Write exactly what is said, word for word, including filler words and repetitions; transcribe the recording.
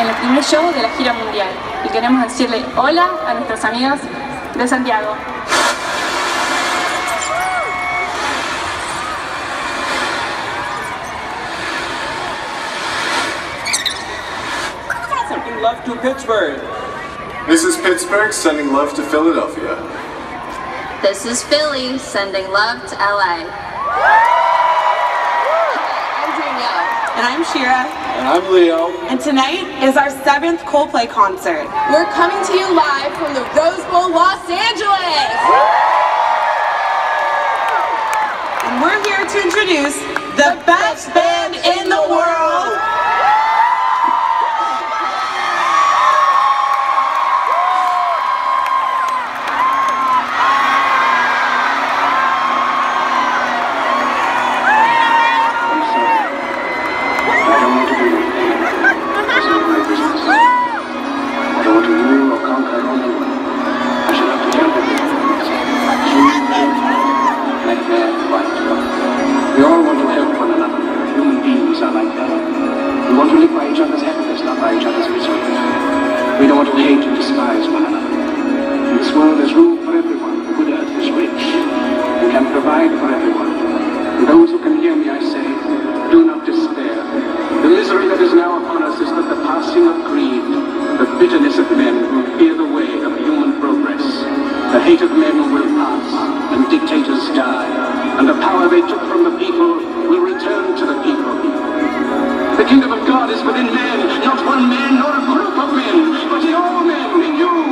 en el primer show de la gira mundial y queremos decirle hola a nuestros amigos de Santiago. Sending love to Pittsburgh. This is Pittsburgh sending love to Philadelphia. This is Philly sending love to L A. And I'm Shira. And I'm Leo. And tonight is our seventh Coldplay concert. We're coming to you live from the Rose Bowl, Los Angeles. And we're here to introduce the best band in the world. We all want to help one another. Human beings are like that. We want to live by each other's happiness, not by each other's misery. We don't want to hate and despise one another. In this world there's room for everyone. The good earth is rich and can provide for everyone. And those who can hear me, I say, do not despair. The misery that is now upon us is but the passing of greed, the bitterness of men who fear the way of human progress. The hate of men will pass, and dictators die, and the power they took from the people will return to the people. The kingdom of God is within men, not one man nor a group of men, but in all men, in you,